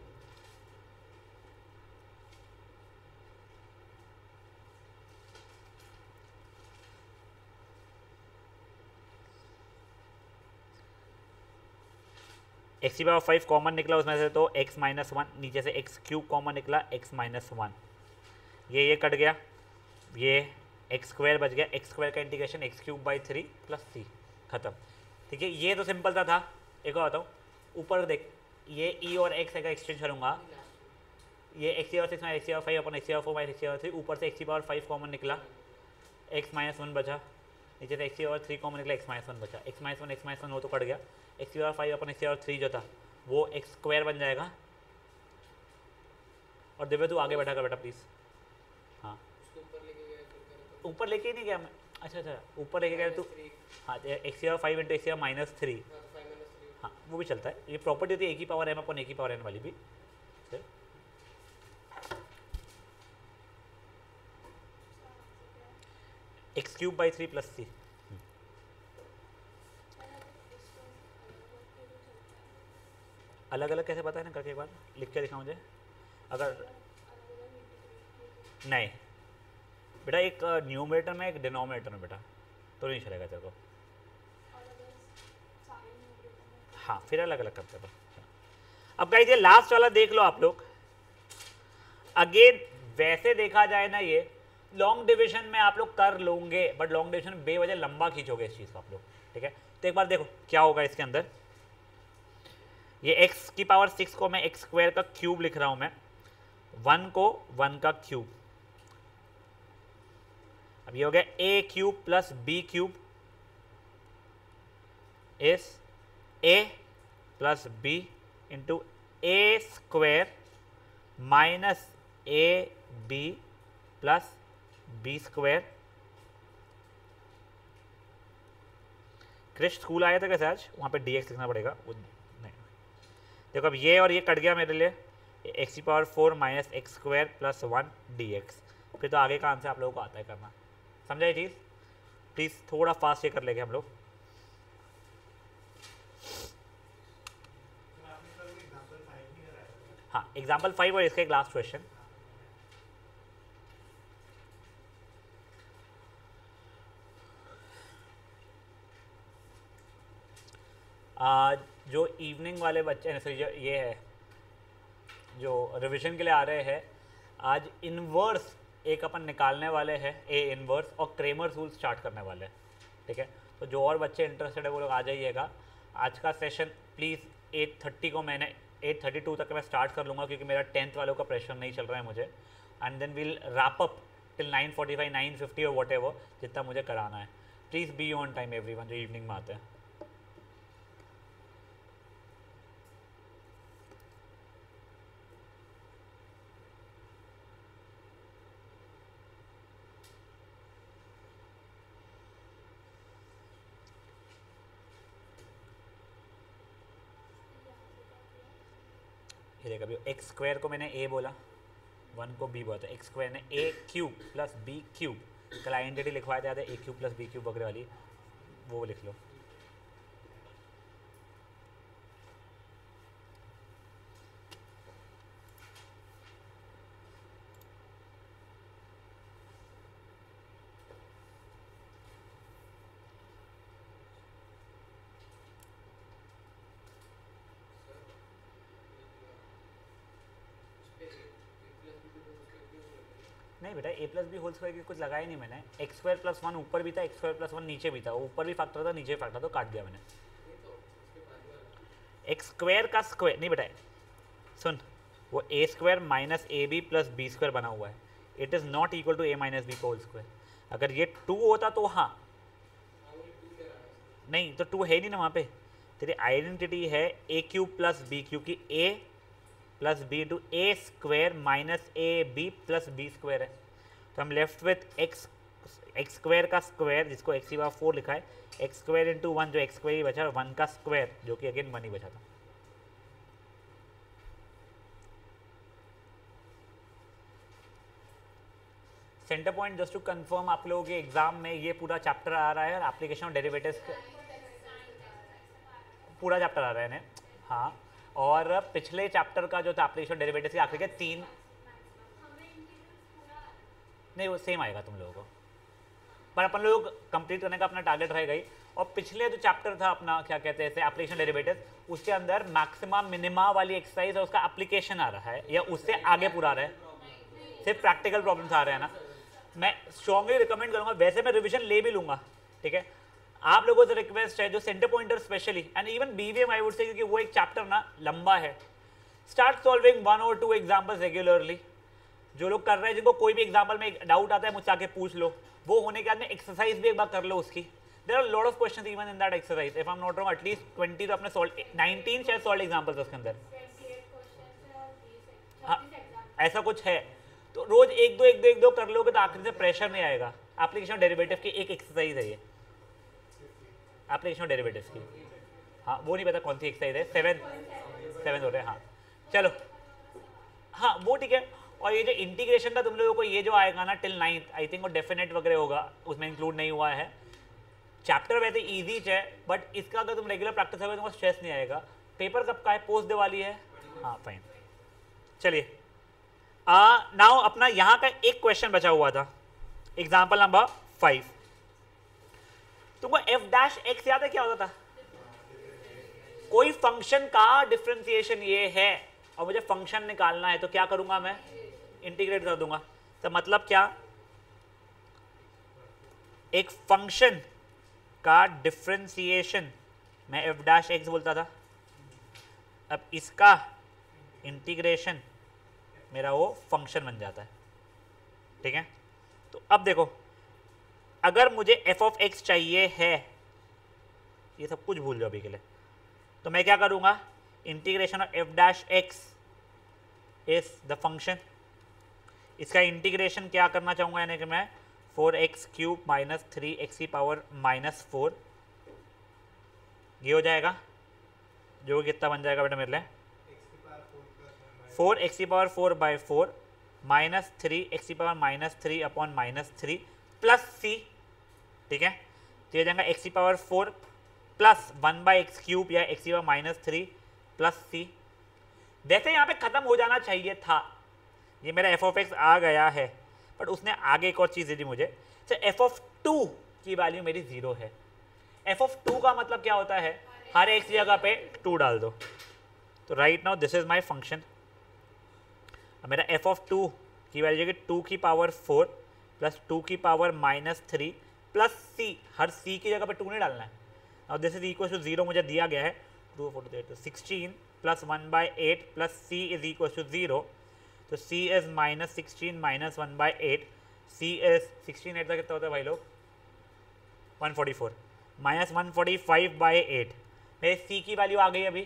एक्स की पावर फाइव कॉमन निकला उसमें से तो एक्स माइनस वन, नीचे से एक्स क्यूब कॉमन निकला एक्स माइनस वन, ये ये कट गया, ये एक्स स्क्वायर बच गया, एक्स स्क्वायर का integration x cube by three plus c, खत्म। ठीक है ये तो सिंपल सा था। एक और बताऊँ, ऊपर देख ये ई और एक्स का एक्सचेंज करूँगा, ये एक्स की पावर सिक्स माइनस एक्स की पावर फाइव अपन एक्स की पावर फोर माइनस एक्स की पावर थ्री, ऊपर से एक्स की पावर फाइव कॉमन निकला, एक्स माइनस वन बचा, नीचे से एक्स की पावर थ्री कॉमन निकला, एक्स माइनस वन बचा, x minus one x minus one हो तो कट गया, एक्स की पावर फाइव अपन एक्स की पावर थ्री जो था वो एक्स स्क्वायर बन जाएगा। और दिव्य तू आगे बैठा कर बेटा प्लीज़। हाँ ऊपर लेके ही नहीं गया मैं, अच्छा अच्छा ऊपर लेके गया तू। हाँ एक्स की पावर फाइव इंटू एक्स की पावर माइनस थ्री, हाँ वो भी चलता है। ये प्रॉपर्टी होती है एक ही पावर एम अपन एक ही पावर एन वाली भी। X cube by three plus c, अलग अलग कैसे पता है ना, करके एक बार लिख के दिखा मुझे। अगर नहीं बेटा एक न्यूमरेटर में एक डिनोमिनेटर में बेटा तो नहीं चलेगा तेरे को। हाँ फिर अलग अलग करते हैं। अब गाइस ये लास्ट वाला देख लो आप लोग। अगेन वैसे देखा जाए ना ये लॉन्ग डिवीजन में आप लोग कर लोगे बट लॉन्ग डिवीजन बेवजह लंबा खींचोगे इस चीज़ को आप लोग। ठीक है तो एक बार देखो क्या होगा इसके अंदर। ये x की पावर सिक्स को मैं एक्स स्क्वायर का क्यूब लिख रहा हूं मैं, वन को वन का क्यूब। अब ये हो गया a cube plus b cube is a plus b into a square minus a b plus b square. Krish school आया था कैसे आज? वहाँ पे डी एक्स लिखना पड़ेगा वो नहीं। देखो अब ये और ये कट गया मेरे लिए, एक्स की power four minus x square plus one d x. फिर तो आगे का आंसर आप लोगों को आता है करना। समझा ये चीज़? प्लीज़ थोड़ा फास्ट ये कर लेंगे हम लोग। हाँ एग्जाम्पल फाइव और इसका एक लास्ट क्वेश्चन। आज जो इवनिंग वाले बच्चे सॉरी जो ये है जो रिवीजन के लिए आ रहे हैं, आज इनवर्स एक अपन निकालने वाले हैं, ए इनवर्स और क्रेमर्स रूल स्टार्ट करने वाले हैं। ठीक है। तो जो और बच्चे इंटरेस्टेड है वो लोग आ जाइएगा। आज का सेशन प्लीज़ एट थर्टी को मैंने एट थर्टी टू तक मैं स्टार्ट कर लूँगा क्योंकि मेरा टेंथ वालों का प्रेशर नहीं चल रहा है मुझे, and then will wrap up till nine forty five nine fifty और वॉट एवर जितना मुझे कराना है। Please be on time everyone जो इवनिंग में आते हैं। ये देखा अभी एक्स स्क्वायर को मैंने ए बोला, वन को बी बोला, तो एक्स स्क्वायर ने a cube plus b cube, कल आइडेंटिटी लिखवाए थे a cube plus b cube वगैरह वाली, वो लिख लो। नहीं बेटा a plus b whole square की कुछ लगाया नहीं मैंने, एक्स स्क्वायर प्लस वन ऊपर भी था, एक्स स्क्वायर प्लस वन नीचे भी था, ऊपर भी फैक्टर था नीचे फैक्टर था, तो काट दिया मैंने। एक्स स्क्वायर का स्क्वायर नहीं बेटा, सुन, वो a square minus a b plus b square बना हुआ है, it is not equal to a minus b का होल स्क्वायर। अगर ये टू होता तो हाँ, नहीं तो टू है नहीं ना वहाँ पे, तेरी आइडेंटिटी है ए क्यूब प्लस बी, क्योंकि a plus b two a square minus a b plus b square है, तो हम left with x x square का स्क्वायर जिसको एक्स की पावर फोर लिखा है, एक्स स्क्वायर इंटू वन जो एक्स स्क्वायर ही बचा, वन का स्क्वायर जो कि अगेन वन ही बचा था। Centre point just to confirm, आप लोगों के एग्जाम में ये पूरा चैप्टर आ रहा है और एप्लीकेशन ऑफ डेरिवेटिव्स पूरा चैप्टर आ रहा है ना, हाँ, और पिछले चैप्टर का जो था एप्लीकेशन डेरिवेटिव्स के आखिरी के तीन, नहीं वो सेम आएगा तुम लोगों को, पर अपन लोग कंप्लीट करने का अपना टारगेट रहेगा ही। और पिछले जो चैप्टर था अपना क्या कहते हैं एप्लीकेशन डेरिवेटिव्स, उसके अंदर मैक्सिमा मिनिमा वाली एक्सरसाइज है, उसका एप्लीकेशन आ रहा है या उससे आगे पूरा आ रहा है, सिर्फ प्रैक्टिकल प्रॉब्लम्स आ रहे हैं ना। मैं स्ट्रांगली रिकमेंड करूंगा, वैसे मैं रिविजन ले भी लूंगा, ठीक है, आप लोगों से रिक्वेस्ट है जो centre pointer specially and even BVM I would say, क्योंकि वो एक चैप्टर ना लंबा है, स्टार्ट सॉल्विंग वन और टू एग्जांपल्स रेगुलरली। जो लोग कर रहे हैं जिनको कोई भी एग्जांपल में डाउट आता है मुझसे आके पूछ लो, वो होने के बाद में एक्सरसाइज भी एक बार कर लो उसकी। There are lot of questions even in that exercise, if I am not wrong at least twenty तो अपने सॉल्व, नाइनटीन शायद सॉल्व एग्जांपल्स उसके अंदर, हाँ ऐसा कुछ है। तो रोज एक दो एक दो एक दो कर लोगे तो आखिर से प्रेशर नहीं आएगा। एप्लीकेशन डेरिवेटिव की एक एक्सरसाइज है ये, एप्लीकेशन डेरिवेटिव्स की, हाँ वो नहीं पता कौन सी एक्सरसाइज है, सेवन सेवन हो रहे हैं, हाँ चलो, हाँ वो ठीक है। और ये जो इंटीग्रेशन का तुम लोगों को ये जो आएगा ना टिल नाइन्थ, आई थिंक वो डेफिनेट वगैरह होगा, उसमें इंक्लूड नहीं हुआ है। चैप्टर वैसे ईजी है, बट इसका अगर तुम रेगुलर प्रैक्टिस करोगे तो तुमको स्ट्रेस नहीं आएगा। पेपर कब का है, पोस्ट दिवाली है, हाँ फाइन। चलिए नाउ अपना यहाँ का एक क्वेश्चन बचा हुआ था, एग्जाम्पल नंबर फाइव। तुमको एफ डैश एक्स याद है क्या होता था? कोई फंक्शन का डिफरेंशिएशन ये है और मुझे फंक्शन निकालना है, तो क्या करूंगा मैं, इंटीग्रेट कर दूंगा। तो मतलब क्या, एक फंक्शन का डिफरेंशिएशन मैं एफ डैश एक्स बोलता था, अब इसका इंटीग्रेशन मेरा वो फंक्शन बन जाता है, ठीक है। तो अब देखो, अगर मुझे एफ ऑफ एक्स चाहिए है, ये सब कुछ भूल जाओ अभी के लिए, तो मैं क्या करूंगा, integration of f dash x is the function, इसका इंटीग्रेशन क्या करना चाहूंगा, यानी कि मैं four x cube minus three x की पावर माइनस फोर, ये हो जाएगा, जो कितना बन जाएगा बेटा मेरे लिए, फोर एक्स की power four by four minus three x की power minus three upon minus three plus c, ठीक है। तो ये जाएगा एक्स की power four plus one by x cube या एक्स की power minus three plus c. वैसे यहाँ पे खत्म हो जाना चाहिए था, ये मेरा एफ ऑफ एक्स आ गया है, बट उसने आगे एक और चीज़ दे दी मुझे, तो एफ ऑफ टू की वैल्यू मेरी जीरो है। एफ ऑफ टू का मतलब क्या होता है, हर एक जगह पे टू डाल दो। तो right now this is my function, मेरा एफ ऑफ टू की वैल्यू है टू की पावर फोर प्लस टू की power minus three plus C, हर सी की जगह पे टू नहीं डालना है। और this is equal to zero मुझे दिया गया है, टू फोर एट, तो sixteen plus one by eight plus C is equal to zero, तो C is minus sixteen minus one by eight, C is sixteen eight का कितना होता है भाई लोग, one forty four minus one forty five by eight, मेरे C की value आ गई अभी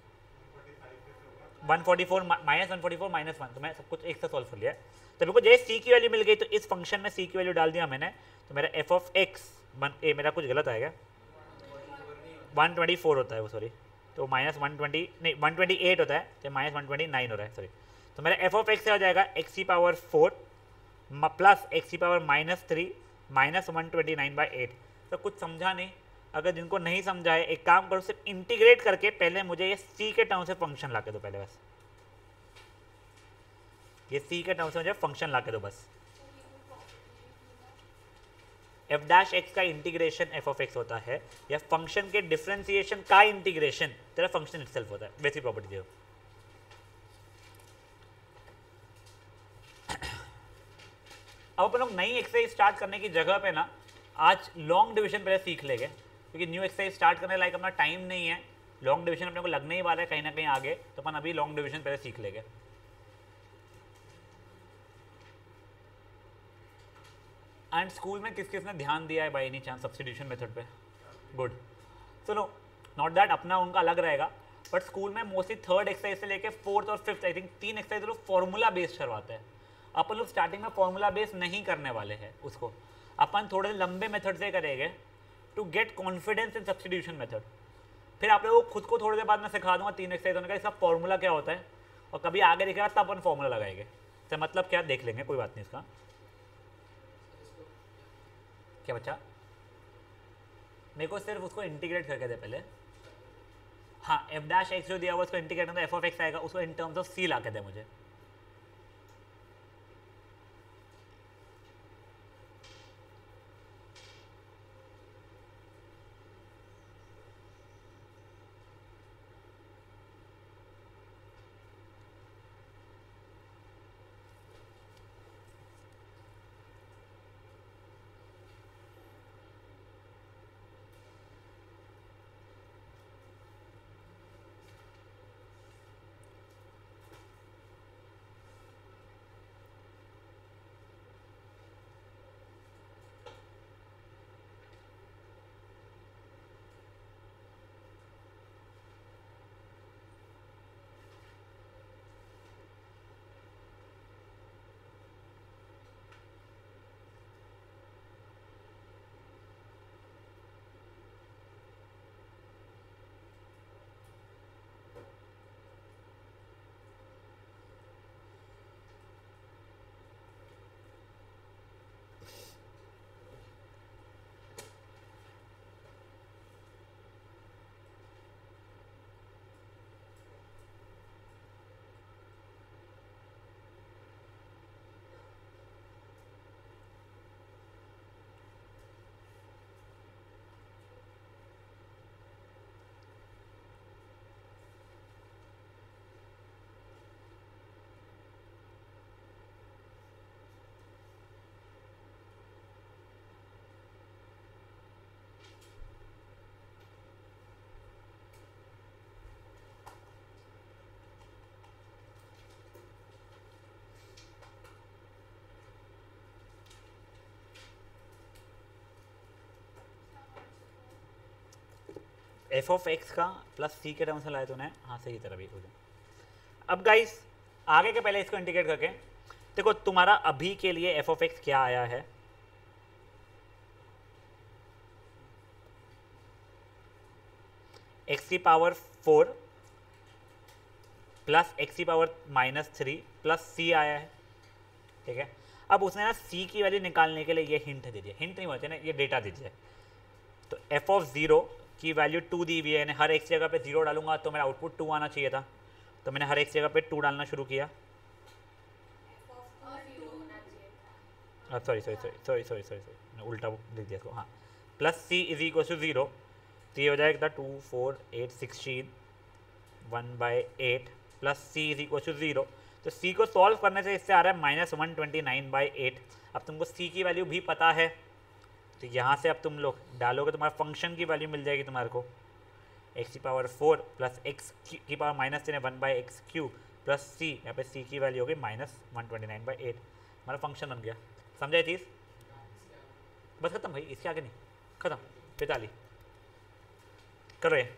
one forty four minus one forty four minus one, तो मैं सब कुछ एक साथ सॉल्व कर लिया। तो मेरे को जैसे सी की वैल्यू मिल गई तो इस फंक्शन में सी की वैल्यू डाल दिया मैंने, तो मेरा F of x one a मेरा कुछ गलत आएगा, वन ट्वेंटी फोर होता है वो, सॉरी, तो माइनस वन ट्वेंटी नहीं वन ट्वेंटी एट होता है, तो माइनस वन ट्वेंटी नाइन हो रहा है, सॉरी। तो मेरा एफ ऑफ एक्स से हो जाएगा एक्स की पावर फोर प्लस एक्स की power minus three minus one twenty nine by eight. तो कुछ समझा नहीं, अगर जिनको नहीं समझा है एक काम करो, सिर्फ इंटीग्रेट करके पहले मुझे ये सी के टर्म से फंक्शन ला के दो, पहले बस ये सी के टर्म से मुझे फंक्शन ला के दो बस। एफ डैश एक्स का इंटीग्रेशन एफ ऑफ एक्स होता है, या फंक्शन के डिफरेंशिएशन का इंटीग्रेशन तेरा फंक्शन इटसेल्फ होता है, वैसी प्रॉपर्टी देखो। अब अपन लोग नई एक्सरसाइज स्टार्ट करने की जगह पे ना आज लॉन्ग डिवीजन पहले सीख लेंगे, क्योंकि न्यू एक्सरसाइज स्टार्ट करने लायक अपना टाइम नहीं है, लॉन्ग डिवीजन अपने को लगने ही वाला है कहीं ना कहीं आगे, तो अपन अभी लॉन्ग डिवीजन पहले सीख लेंगे। एंड स्कूल में किस किसने ध्यान दिया है by any chance substitution method पे? गुड, चलो नॉट दैट अपना उनका अलग रहेगा, बट स्कूल में मोस्टली थर्ड एक्सरसाइज से लेके फोर्थ और फिफ्थ आई थिंक तीन एक्सरसाइज लोग फॉर्मूला बेस्ड करवाते हैं। अपन लोग स्टार्टिंग में फॉर्मूला बेस्ड नहीं करने वाले हैं, उसको अपन थोड़े लंबे मेथड से करेंगे to get confidence in substitution method. फिर आप लोगों को खुद को थोड़ी देर बाद मैं सिखा दूंगा तीन एक्सरसाइज होने का इसका फॉर्मूला क्या होता है, और कभी आगे दिखेगा तब अपन फॉर्मूला लगाएंगे, तो मतलब क्या देख लेंगे, कोई बात नहीं इसका। क्या बच्चा? मेरे को सिर्फ उसको इंटीग्रेट करके दे पहले। हाँ, एफ डैश एक्स जो दिया हुआ उसको इंटीग्रेट करना, एफ ऑफ एक्स आएगा, उसको इन टर्म्स ऑफ सी ला के दे मुझे। एफ ऑफ एक्स का प्लस सी के टर्म से लाए तूने, हाँ सही तरह भी हो जाए। अब गाइस आगे के पहले इसको इंटीग्रेट करके देखो, तुम्हारा अभी के लिए एफ ऑफ एक्स क्या आया है, एक्स की पावर फोर प्लस एक्स की power minus three plus c आया है, ठीक है। अब उसने ना सी की वैल्यू निकालने के लिए ये हिंट दीजिए, हिंट नहीं बोलते ना, ये डेटा दीजिए। तो एफ ऑफ जीरो की वैल्यू टू दी हुई है, हर एक जगह पे जीरो डालूंगा तो मेरा आउटपुट टू आना चाहिए था, तो मैंने हर एक जगह पे टू डालना शुरू किया। Sorry sorry sorry sorry sorry sorry sorry उल्टा लिख दिया इसको, हाँ। Plus C is equal to zero, तो ये हो जाएगा two four eight sixteen one by eight plus C is equal to zero. तो सी को सॉल्व करने से इससे आ रहा है minus one twenty nine by eight. अब तुमको सी की वैल्यू भी पता है, तो यहाँ से अब तुम लोग डालोगे, तुम्हारा फंक्शन की वैल्यू मिल जाएगी तुम्हारे को एक्स की पावर फोर प्लस एक्स की पावर माइनस टेन है one by x cube plus C, यहाँ पे सी की वैल्यू होगी minus one twenty nine by eight. हमारा फंक्शन बन गया। समझाए चीज़? बस खत्म भाई, इसके आगे नहीं, खत्म। पैंतालीस करो ये।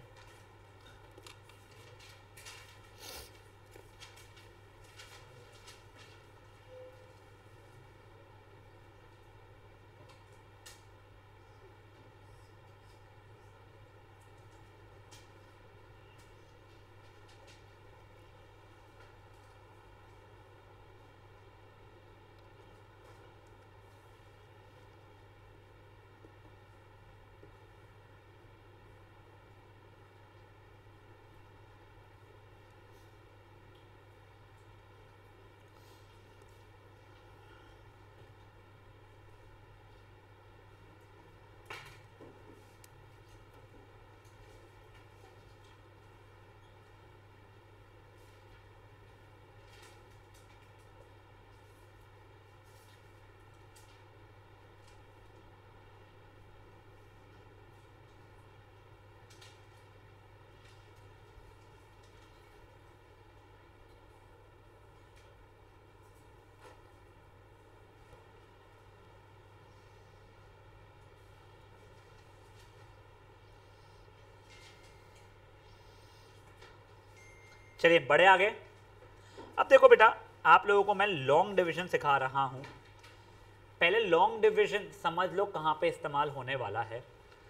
चलिए बड़े आगे। अब देखो बेटा, आप लोगों को मैं लॉन्ग डिवीजन सिखा रहा हूं। पहले लॉन्ग डिवीजन समझ लो कहां पे इस्तेमाल होने वाला है।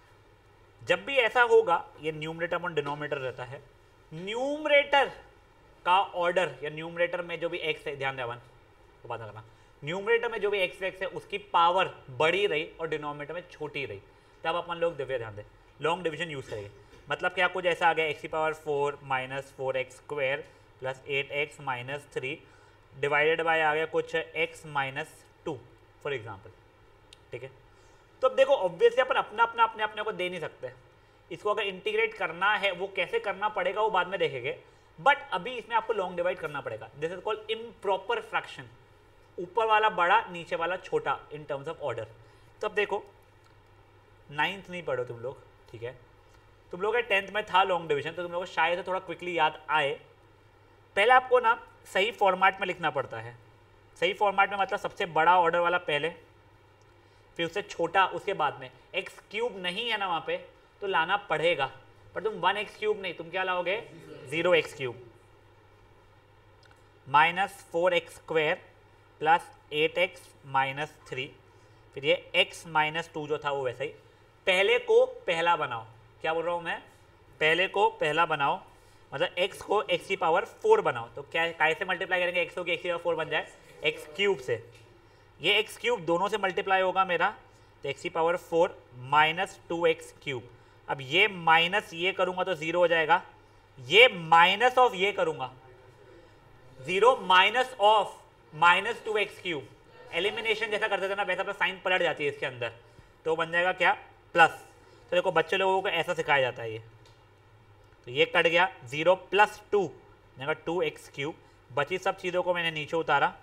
जब भी ऐसा होगा, ये न्यूमरेटर और डिनोमिनेटर रहता है, न्यूमरेटर का ऑर्डर या न्यूमरेटर में जो भी एक्स है, ध्यान देवन वो बात करना, न्यूमरेटर में जो भी एक्स एक्स है उसकी पावर बड़ी रही और डिनोमिनेटर में छोटी रही, तब अपन लोग दिव्य ध्यान दें लॉन्ग डिवीजन यूज करेंगे। मतलब क्या, कुछ ऐसा आ गया एक्स की power four minus four x square plus eight x minus three divided by आ गया कुछ x minus two for example. ठीक है, तो अब देखो ऑब्वियसली अपन अपना अपना अपने अपने को दे नहीं सकते। इसको अगर इंटीग्रेट करना है वो कैसे करना पड़ेगा वो बाद में देखेंगे, बट अभी इसमें आपको लॉन्ग डिवाइड करना पड़ेगा। This is called improper fraction, ऊपर वाला बड़ा नीचे वाला छोटा इन टर्म्स ऑफ ऑर्डर। तो अब देखो नाइन्थ नहीं पढ़ो तुम लोग, ठीक है, तुम लोग टेंथ में था लॉन्ग डिवीजन, तो तुम लोग को शायद से थोड़ा क्विकली याद आए। पहले आपको ना सही फॉर्मेट में लिखना पड़ता है। सही फॉर्मेट में मतलब सबसे बड़ा ऑर्डर वाला पहले, फिर उससे छोटा उसके बाद में। एक्स क्यूब नहीं है ना वहाँ पे, तो लाना पड़ेगा, पर तुम वन एक्स क्यूब नहीं, तुम क्या लाओगे, zero x cube minus four x square plus eight x minus three, फिर ये एक्स माइनस टू जो था वो वैसा ही। पहले को पहला बनाओ, क्या बोल रहा हूँ मैं, पहले को पहला बनाओ, मतलब x को x की पावर फोर बनाओ। तो क्या कैसे मल्टीप्लाई करेंगे, x को कि x की पावर फोर बन जाए x क्यूब से, ये x क्यूब दोनों से मल्टीप्लाई होगा मेरा, तो x की power four minus two x cube. अब ये माइनस ये करूँगा तो ज़ीरो हो जाएगा, ये माइनस ऑफ ये करूँगा zero minus of minus two x cube. Elimination जैसा करते थे ना वैसा अपना साइन पलट जाती है इसके अंदर, तो बन जाएगा क्या, प्लस। तो देखो बच्चे लोगों को ऐसा सिखाया जाता है ये, तो ये कट गया, जीरो प्लस टू जगह टू एक्स क्यूब, बची सब चीज़ों को मैंने नीचे उतारा।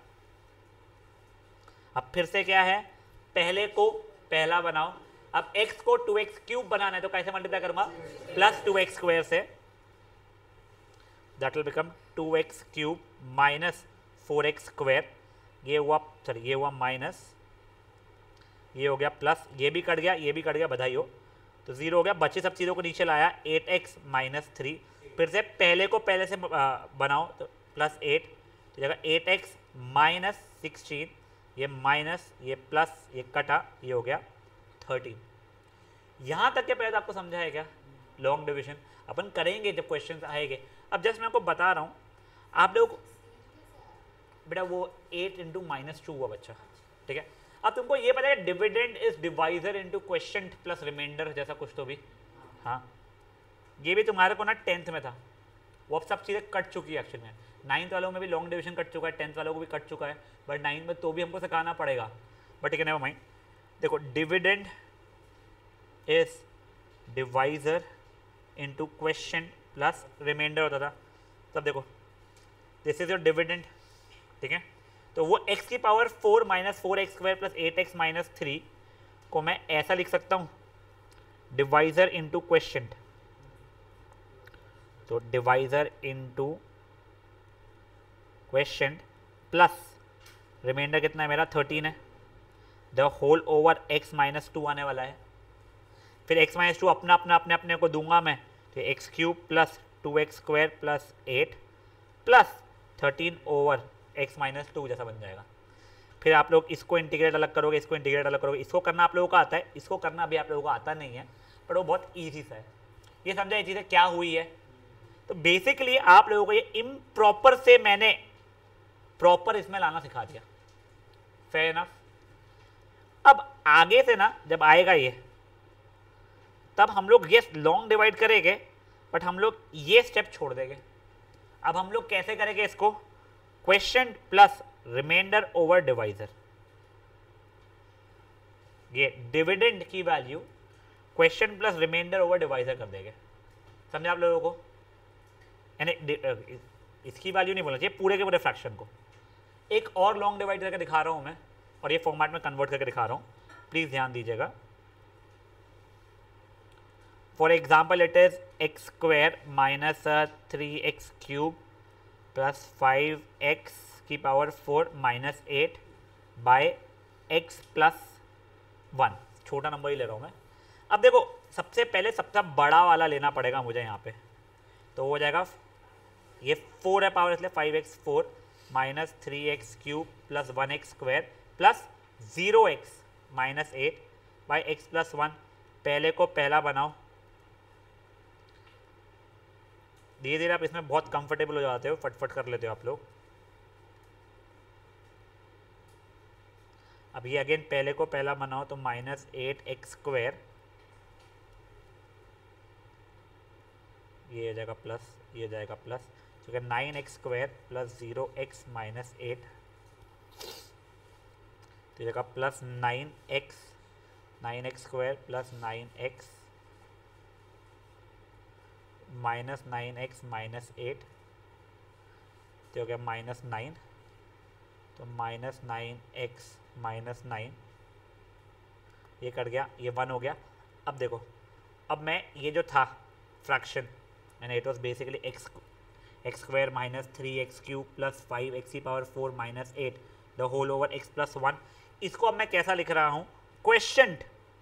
अब फिर से क्या है, पहले को पहला बनाओ। अब x को टू एक्स क्यूब बनाना है तो कैसे मल्टीप्लाई करूंगा, प्लस टू एक्स स्क्वायर से, that will become two x cube minus four x square, ये हुआ सॉरी ये हुआ माइनस, ये हो गया प्लस, ये भी कट गया ये भी कट गया, बधाई हो, तो जीरो हो गया। बची सब चीज़ों को नीचे लाया, एट एक्स माइनस थ्री, फिर से पहले को पहले से बनाओ तो प्लस एट, तो जगह एट एक्स माइनस सिक्सटीन, ये माइनस ये प्लस ये कटा, ये हो गया थर्टीन। यहाँ तक के पहले तो आपको समझा है क्या लॉन्ग डिवीजन, अपन करेंगे जब क्वेश्चन आएंगे। अब जस्ट मैं आपको बता रहा हूँ, आप लोग बेटा वो एट इंटू माइनस टू हुआ बच्चा, ठीक है। अब तुमको ये पता है dividend is divisor into quotient plus remainder जैसा कुछ तो भी, हाँ ये भी तुम्हारे को ना टेंथ में था, वो अब सब चीज़ें कट चुकी है एक्चुअली में। नाइन्थ वालों में भी लॉन्ग डिवीजन कट चुका है, टेंथ वालों को भी कट चुका है, बट नाइन्थ में तो भी हमको सिखाना पड़ेगा, बट ठीक है नेवर माइंड। देखो dividend is divisor into quotient plus remainder होता था, तब देखो दिस इज योर डिविडेंड, ठीक है। तो वो x की power four minus four x square plus eight x minus three, को मैं ऐसा लिख सकता हूँ, डिवाइजर इंटू क्वेश्चन, तो divisor into quotient plus remainder कितना है मेरा थर्टीन है, the whole over x minus two आने वाला है, फिर एक्स माइनस टू अपना अपना अपने अपने को दूंगा मैं, तो x cube plus two x square plus eight plus thirteen over x minus two जैसा बन जाएगा। फिर आप लोग इसको इंटीग्रेट अलग करोगे, इसको इंटीग्रेट अलग करोगे, इसको करना आप लोगों को आता है, इसको करना अभी आप लोगों को आता नहीं है, पर वो बहुत ईजी सा है। ये समझा ये चीज़ें क्या हुई है। तो बेसिकली आप लोगों को ये इम्प्रॉपर से मैंने प्रॉपर इसमें लाना सिखा दिया, फेयर इनफ। अब आगे से ना जब आएगा ये, तब हम लोग ये लॉन्ग डिवाइड करेंगे, बट हम लोग ये स्टेप छोड़ देंगे। अब हम लोग कैसे करेंगे इसको, quotient plus remainder over divisor, ये डिविडेंड की value quotient plus remainder over divisor कर देंगे। समझे आप लोगों को, यानी इसकी वैल्यू नहीं बोलना चाहिए, पूरे के पूरे फ्रैक्शन को। एक और लॉन्ग डिवाइड करके दिखा रहा हूं मैं, और ये फॉर्मेट में कन्वर्ट करके दिखा रहा हूं, प्लीज ध्यान दीजिएगा। For example it is x square minus three x cube plus five x की power four minus eight by x plus one, छोटा नंबर ही ले रहा हूँ मैं। अब देखो सबसे पहले सबसे बड़ा वाला लेना पड़ेगा मुझे यहाँ पे, तो हो जाएगा ये फोर है पावर, इसलिए five x four minus three x cube plus one x square plus zero x minus eight by x plus one. पहले को पहला बनाओ, धीरे धीरे आप इसमें बहुत कंफर्टेबल हो जाते हो, फटफट कर लेते हो आप लोग। अब ये अगेन पहले को पहला बनाओ, तो माइनस एट एक्स स्क्वायर, ये हो जाएगा प्लस, ये हो जाएगा प्लस, तो क्या nine x square plus zero x minus eight, तो जगह plus nine x, nine x square plus nine x minus nine x minus eight, तो हो गया माइनस नाइन, तो minus nine x minus nine, ये कट गया, ये वन हो गया। अब देखो, अब मैं ये जो था फ्रैक्शन, मैंने it was basically x x square minus three x cube plus five x की power four minus eight the whole over x plus one, इसको अब मैं कैसा लिख रहा हूं, क्वेश्चन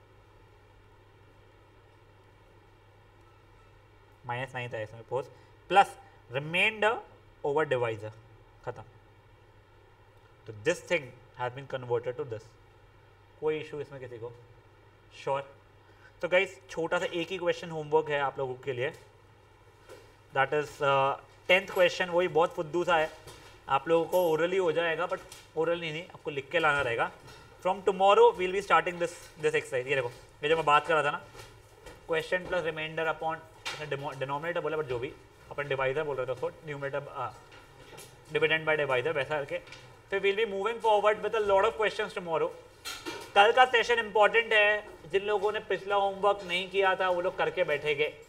माइनस नाइन था इसमें पोज प्लस रिमाइंडर ओवर डिवाइजर, खत्म। तो this thing has been converted to this, कोई इशू इसमें किसी को, श्योर। तो गाइस छोटा सा एक ही क्वेश्चन होमवर्क है आप लोगों के लिए, दैट इज टेंथ क्वेश्चन, वही बहुत फुद्दू सा है, आप लोगों को ओरली हो जाएगा, बट ओरली नहीं, आपको लिख के लाना रहेगा। From tomorrow we'll be starting this this exercise. ये देखो, ये जो मैं बात कर रहा था ना, quotient plus remainder upon denominator बोला, बट जो भी अपन डिवाइजर बोल रहे थे उसको, न्यूमरेटर डिविडेंड बाय डिवाइजर, वैसा करके फिर we'll be moving forward with a lot of questions tomorrow. कल का सेशन इंपॉर्टेंट है, जिन लोगों ने पिछला होमवर्क नहीं किया था वो लोग करके बैठेंगे।